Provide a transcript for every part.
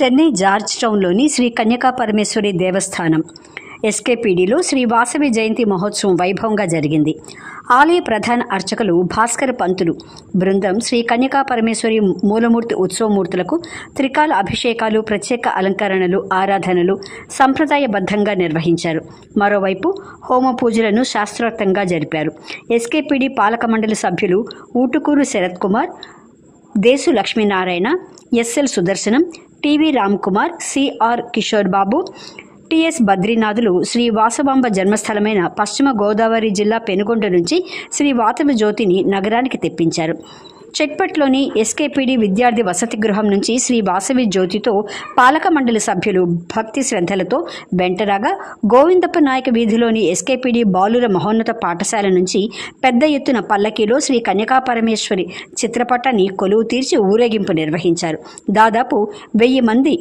Chennai George టౌన్లోని శ్రీ కన్యకా పరమేశ్వరి దేవస్థానం ఎస్కేపీడీలో శ్రీ వాసవి జయంతి మహోత్సవం వైభవంగా జరిగింది. ఆలయ ప్రధాన అర్చకులు భాస్కర పంతులు బృందం శ్రీ కన్యకా పరమేశ్వరి మూలమూర్తి ఉత్సవమూర్తులకు త్రికాల అభిషేకాలు, ప్రత్యేక అలంకరణలు, ఆరాధనలు సంప్రదాయబద్ధంగా నిర్వహించారు. మరోవైపు హోమ పూజలను శాస్త్రోక్తంగా జరిపారు. ఎస్కేపీడీ పాలక మండలి సభ్యులు Ootukuru Sarath Kumar, Desu Lakshminarayana, SL Sudarshanam, TV Ram Kumar, CR Kishore Babu, TS Badrinathulu Shri Vasavamba జన్మస్థలమైన పశ్చిమ గోదావరి జిల్లా పెనుగొండ నుంచి శ్రీ వాసవి జ్యోతిని నగరానికి తెప్పించారు. చెక్పట్లోని ఎస్కేపీడీ విద్యార్థి వసతి గృహం నుంచి శ్రీ వాసవి జ్యోతితో పాలక మండలి సభ్యులు భక్తి శ్రద్ధలతో వెంటరాగా గోవిందప్ప నాయక వీధిలోని ఎస్కేపీడీ బాలుర మహోన్నత పాఠశాల నుంచి పెద్ద ఎత్తున పల్లకీలో శ్రీ కన్యకా పరమేశ్వరి చిత్రపటాన్ని కొలువు తీర్చి ఊరేగింపు నిర్వహించారు. దాదాపు 1000 మంది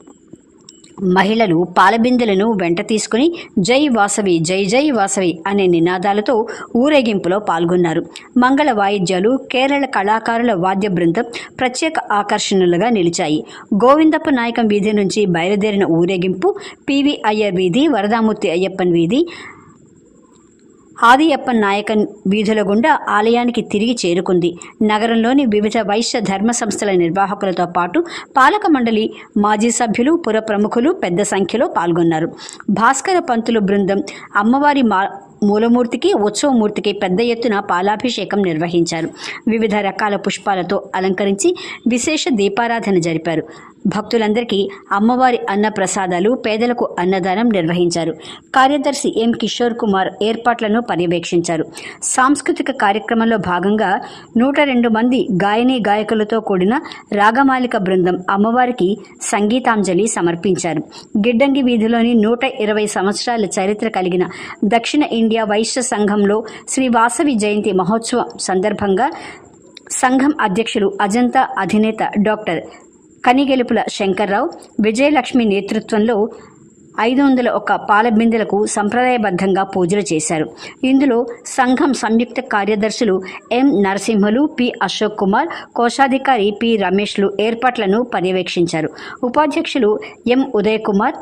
మహిళలు పాలబిందెలను వెంట తీసుకుని జై వాసవి, జై జై వాసవి అనే నినాదాలతో ఊరేగింపులో పాల్గొన్నారు. మంగళ వాయిద్యాలు, కేరళ కళాకారుల వాద్య బృందం ప్రత్యేక ఆకర్షణలుగా నిలిచాయి. గోవిందప్ప నాయకం వీధి నుంచి బయలుదేరిన ఊరేగింపు పివి అయ్యర్ వీధి, వరదామూర్తి అయ్యప్పన్ వీధి, ఆదియప్పన్ నాయకన్ వీధుల గుండా ఆలయానికి తిరిగి చేరుకుంది. నగరంలోని వివిధ వైశ్య ధర్మ సంస్థల నిర్వాహకులతో పాటు పాలక మండలి మాజీ సభ్యులు, పుర ప్రముఖులు పెద్ద సంఖ్యలో పాల్గొన్నారు. భాస్కర పంతులు బృందం అమ్మవారి మూలమూర్తికి, ఉత్సవమూర్తికి పెద్ద ఎత్తున పాలాభిషేకం నిర్వహించారు. వివిధ రకాల పుష్పాలతో అలంకరించి విశేష దీపారాధన జరిపారు. భక్తులందరికీ అమ్మవారి అన్న ప్రసాదాలు, పేదలకు అన్నదానం నిర్వహించారు. కార్యదర్శి ఎం కిషోర్ కుమార్ ఏర్పాట్లను పర్యవేక్షించారు. సాంస్కృతిక కార్యక్రమంలో భాగంగా 102 మంది గాయనీ గాయకులతో కూడిన రాగమాలిక బృందం అమ్మవారికి సంగీతాంజలి సమర్పించారు. గిడ్డంగి వీధిలోని 120 సంవత్సరాల చరిత్ర కలిగిన దక్షిణ ఇండియా వైశ్య సంఘంలో శ్రీ వాసవి జయంతి మహోత్సవం సందర్భంగా సంఘం అధ్యక్షులు, అజంతా అధినేత డాక్టర్ కనిగెలుపుల శంకర్రావు, విజయలక్ష్మి నేతృత్వంలో 501 పాలబిందెలకు సంప్రదాయబద్ధంగా పూజలు చేశారు. ఇందులో సంఘం సంయుక్త కార్యదర్శులు ఎం నరసింహులు, పి అశోక్ కుమార్, కోశాధికారి పి రమేష్లు ఏర్పాట్లను పర్యవేక్షించారు. ఉపాధ్యక్షులు ఎం ఉదయ్ కుమార్,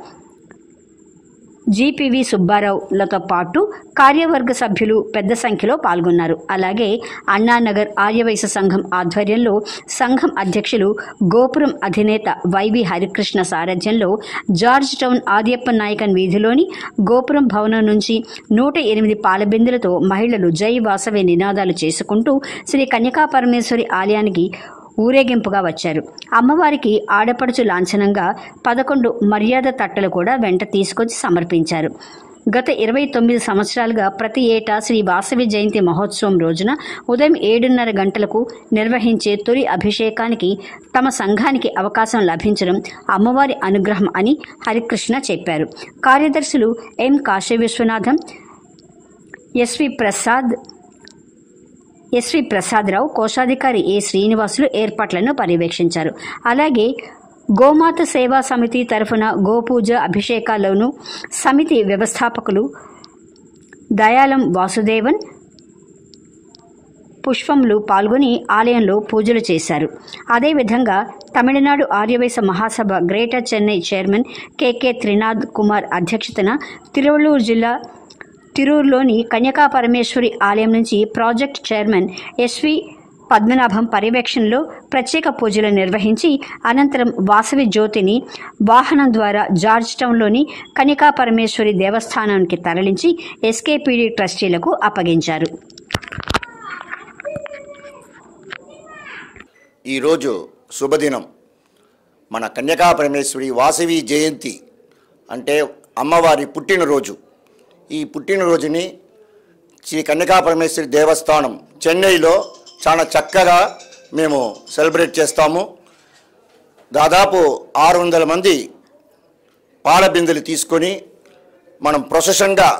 జిపివి సుబ్బారావులతో పాటు కార్యవర్గ సభ్యులు పెద్ద సంఖ్యలో పాల్గొన్నారు. అలాగే అన్నానగర్ ఆర్యవైశ్య సంఘం ఆధ్వర్యంలో సంఘం అధ్యక్షులు గోపురం అధినేత వైవి హరికృష్ణ సారథ్యంలో జార్జ్ టౌన్ ఆదియప్ప నాయకన్ వీధిలోని గోపురం భవనం నుంచి 108 పాలబిందులతో మహిళలు జై వాసవి నినాదాలు చేసుకుంటూ శ్రీ కన్యకా పరమేశ్వరి ఆలయానికి ఊరేగింపుగా వచ్చారు. అమ్మవారికి ఆడపడుచు లాంఛనంగా 11 మర్యాద తట్టలు కూడా వెంట తీసుకొచ్చి సమర్పించారు. గత 29 సంవత్సరాలుగా ప్రతి ఏటా శ్రీ వాసవి జయంతి మహోత్సవం రోజున ఉదయం 7:30 గంటలకు నిర్వహించే తొలి అభిషేకానికి తమ సంఘానికి అవకాశం లభించడం అమ్మవారి అనుగ్రహం అని హరికృష్ణ చెప్పారు. కార్యదర్శులు ఎం కాశీ విశ్వనాథం, ఎస్వి ప్రసాదరావు, కోశాధికారి ఏ శ్రీనివాసులు ఏర్పాట్లను పర్యవేక్షించారు. అలాగే గోమాత సేవా సమితి తరఫున గోపూజ అభిషేకాల్లోనూ సమితి వ్యవస్థాపకులు దయాళం వాసుదేవన్, పుష్పములు పాల్గొని ఆలయంలో పూజలు చేశారు. అదేవిధంగా Tamil Nadu Arya Vysya Mahasabha greater Chennai chairman K Trinath Kumar అధ్యక్షతన తిరువళ్ళూరు జిల్లా తిరూరులోని కన్యకా పరమేశ్వరి ఆలయం నుంచి ప్రాజెక్ట్ చైర్మన్ ఎస్వి పద్మనాభం పర్యవేక్షణలో ప్రత్యేక పూజలు నిర్వహించి అనంతరం వాసవి జ్యోతిని వాహనం ద్వారా జార్జ్ టౌన్లోని కన్యకా పరమేశ్వరి దేవస్థానానికి తరలించి ఎస్కేపీడీ ట్రస్టీలకు అప్పగించారు. ఈరోజు శుభదినం. మన కన్యకా పరమేశ్వరి వాసవి జయంతి అంటే అమ్మవారి పుట్టినరోజు. ఈ పుట్టినరోజుని శ్రీ కన్యకా పరమేశ్వరి దేవస్థానం చెన్నైలో చాలా చక్కగా మేము సెలబ్రేట్ చేస్తాము. దాదాపు 600 మంది పాలబిందెలు తీసుకొని మనం ప్రొసెషన్గా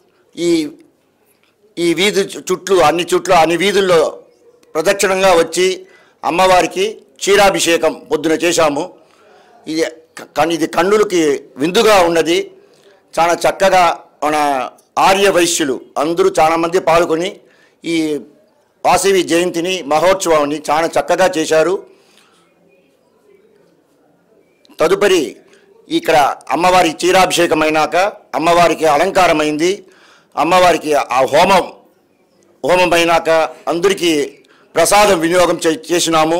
ఈ వీధి అన్ని వీధుల్లో ప్రదక్షిణంగా వచ్చి అమ్మవారికి క్షీరాభిషేకం పొద్దున చేశాము. ఇది కన్నులకి విందుగా ఉన్నది. చాలా చక్కగా మన ఆర్య వైశ్యులు అందరూ చాలామంది పాల్గొని ఈ వాసవి జయంతిని మహోత్సవాన్ని చాలా చక్కగా చేశారు. తదుపరి ఇక్కడ అమ్మవారి చీరాభిషేకం అయినాక అమ్మవారికి అలంకారమైంది. అమ్మవారికి ఆ హోమం అయినాక అందరికీ ప్రసాదం వినియోగం చేసినాము.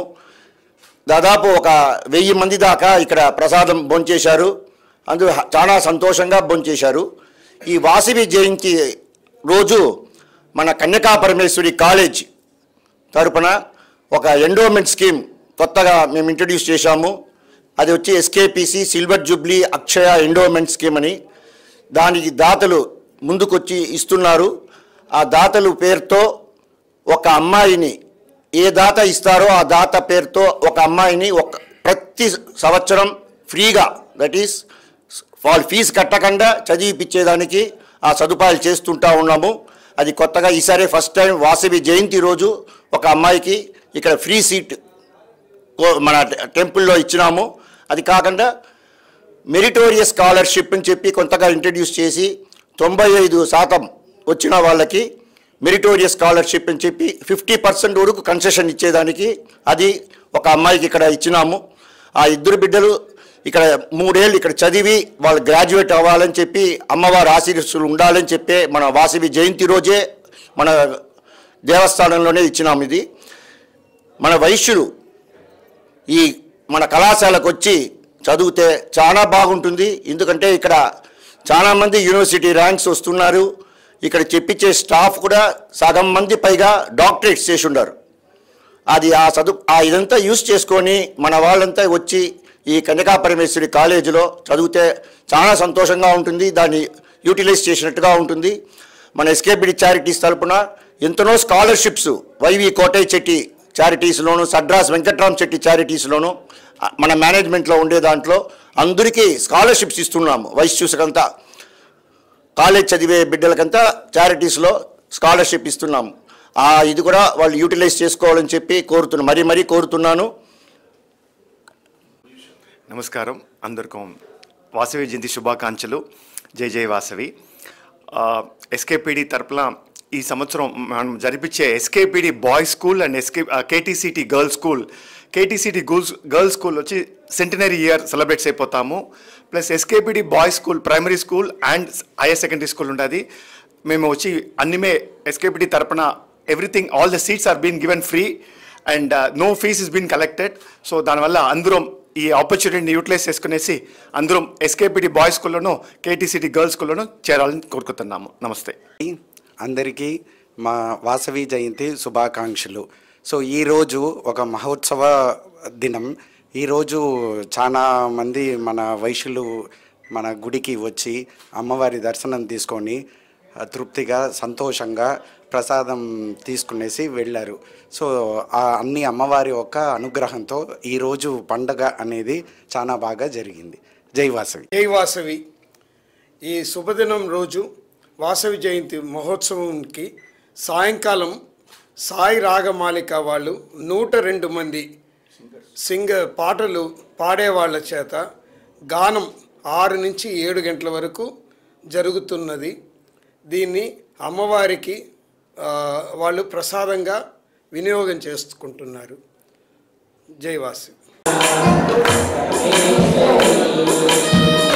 దాదాపు ఒక 1000 మంది దాకా ఇక్కడ ప్రసాదం భోంచేశారు. అందులో చాలా సంతోషంగా భోంచేశారు. ఈ వాసవి జయంతి రోజు మన కన్యకా పరమేశ్వరి కాలేజ్ తరపున ఒక ఎండోమెంట్ స్కీమ్ కొత్తగా మేము ఇంట్రడ్యూస్ చేశాము. అది వచ్చి SKPC silver jubilee Akshaya endowment scheme అని. దానికి దాతలు ముందుకొచ్చి ఇస్తున్నారు. ఆ దాతలు పేరుతో ఒక అమ్మాయిని, ఏ దాత ఇస్తారో ఆ దాత పేరుతో ఒక అమ్మాయిని ప్రతి సంవత్సరం ఫ్రీగా, దట్ ఈస్ వాళ్ళు ఫీజు కట్టకుండా చదివిపించేదానికి ఆ సదుపాయాలు చేస్తుంటా ఉన్నాము. అది కొత్తగా ఈసారి ఫస్ట్ టైం వాసవి జయంతి రోజు ఒక అమ్మాయికి ఇక్కడ ఫ్రీ సీట్ మన టెంపుల్లో ఇచ్చినాము. అది కాకుండా మెరిటోరియస్ స్కాలర్షిప్ అని చెప్పి కొంతగా ఇంట్రడ్యూస్ చేసి 95% వచ్చిన వాళ్ళకి మెరిటోరియస్ స్కాలర్షిప్ అని చెప్పి 50% వరకు కన్సెషన్ ఇచ్చేదానికి అది ఒక అమ్మాయికి ఇక్కడ ఇచ్చినాము. ఆ ఇద్దరు బిడ్డలు ఇక్కడ 3 ఏళ్ళు ఇక్కడ చదివి వాళ్ళు గ్రాడ్యుయేట్ అవ్వాలని చెప్పి అమ్మవారి ఆశీర్వాదాలు ఉండాలని చెప్పి మన వాసవి జయంతి రోజే మన దేవస్థానంలోనే ఇచ్చినాము. ఇది మన వైశ్యులు ఈ మన కళాశాలకు వచ్చి చదివితే చాలా బాగుంటుంది. ఎందుకంటే ఇక్కడ చాలామంది యూనివర్సిటీ ర్యాంక్స్ వస్తున్నారు. ఇక్కడ చెప్పించే స్టాఫ్ కూడా సగం మంది పైగా డాక్టరేట్స్ చేసి ఉన్నారు. అది ఇదంతా యూస్ చేసుకొని మన వాళ్ళంతా వచ్చి ఈ కన్యకా పరమేశ్వరి కాలేజీలో చదివితే చాలా సంతోషంగా ఉంటుంది. దాన్ని యూటిలైజ్ చేసినట్టుగా ఉంటుంది. మన ఎస్కేపిడి చారిటీస్ తరపున ఎంతనో స్కాలర్షిప్స్ వైవి కోటయ్య చెట్టి చారిటీస్లోను, సడ్రాస్ వెంకట్రామ్ చెట్టి చారిటీస్లోను, మన మేనేజ్మెంట్లో ఉండే దాంట్లో అందరికీ స్కాలర్షిప్స్ ఇస్తున్నాము. వైశ్యూస్కంతా కాలేజ్ చదివే బిడ్డలకంతా చారిటీస్లో స్కాలర్షిప్ ఇస్తున్నాము. ఇది కూడా వాళ్ళు యూటిలైజ్ చేసుకోవాలని చెప్పి మరీ కోరుతున్నాను. నమస్కారం, అందరికీ వాసవి జయంతి శుభాకాంక్షలు. జై జై వాసవి. ఎస్కేపిడి తరపున ఈ సంవత్సరం మనం జరిపించే SKPD boys school and KTCT girls school, KTCT girls school వచ్చి సెంటినరీ ఇయర్ సెలబ్రేట్స్ అయిపోతాము. Plus SKPD boys school primary school and higher secondary school ఉంటుంది. మేము వచ్చి అన్నిమే ఎస్కేపిడి తరపున everything, all the seats are been given free and no fees is been collected. So దానివల్ల అందరం ఈ ఆపర్చునిటీని యూటిలైజ్ చేసుకునేసి అందరం ఎస్కేపిడి బాయ్స్ స్కూల్లోనూ కేటీసీటీ గర్ల్స్ స్కూల్లోనూ చేరాలని కోరుకుంటున్నాము. నమస్తే అందరికీ. మా వాసవి జయంతి శుభాకాంక్షలు. సో ఈరోజు ఒక మహోత్సవ దినం. ఈరోజు చాలా మంది మన వైశ్యులు మన గుడికి వచ్చి అమ్మవారి దర్శనం తీసుకొని తృప్తిగా సంతోషంగా ప్రసాదం తీసుకునేసి వెళ్ళారు. సో అన్ని అమ్మవారి యొక్క అనుగ్రహంతో ఈరోజు పండగ అనేది చాలా బాగా జరిగింది. జై వాసవి. జై వాసవి. ఈ శుభదినం రోజు వాసవి జయంతి మహోత్సవంకి సాయంకాలం సాయి రాగమాలిక వాళ్ళు 102 మంది పాటలు పాడేవాళ్ళ చేత గానం 6 నుంచి 7 గంటల వరకు జరుగుతున్నది. దీన్ని అమ్మవారికి వాళ్ళు ప్రసాదంగా వినియోగం చేసుకుంటున్నారు. జై వాసవి.